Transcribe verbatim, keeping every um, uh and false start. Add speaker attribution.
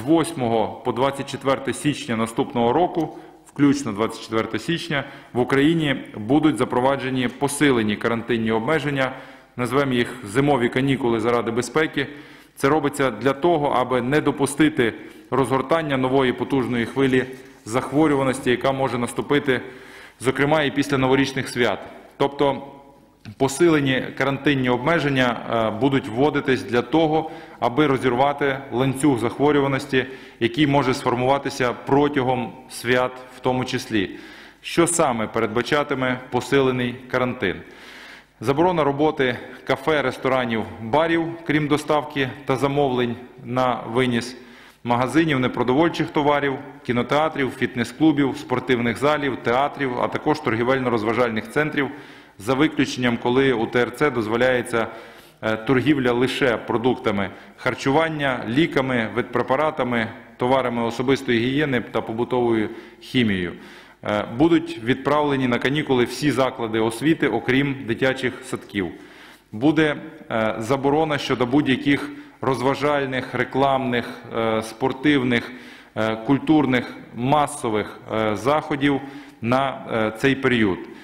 Speaker 1: восьмого по двадцять четверте січня наступного року, включно двадцять четвертого січня, в Україні будуть запроваджені посилені карантинні обмеження, назвемо їх зимові канікули заради безпеки. Це робиться для того, аби не допустити розгортання нової потужної хвилі захворюваності, яка може наступити, зокрема, і після новорічних свят. Тобто посилені карантинні обмеження будуть вводитись для того, аби розірвати ланцюг захворюваності, який може сформуватися протягом свят в тому числі. Що саме передбачатиме посилений карантин? Заборона роботи кафе, ресторанів, барів, крім доставки та замовлень на виніс, магазинів непродовольчих товарів, кінотеатрів, фітнес-клубів, спортивних залів, театрів, а також торгівельно-розважальних центрів, за виключенням, коли у Те Ер Це дозволяється торгівля лише продуктами харчування, ліками, ветпрепаратами, товарами особистої гігієни та побутовою хімією. Будуть відправлені на канікули всі заклади освіти, окрім дитячих садків. Буде заборона щодо будь-яких розважальних, рекламних, спортивних, культурних, масових заходів на цей період.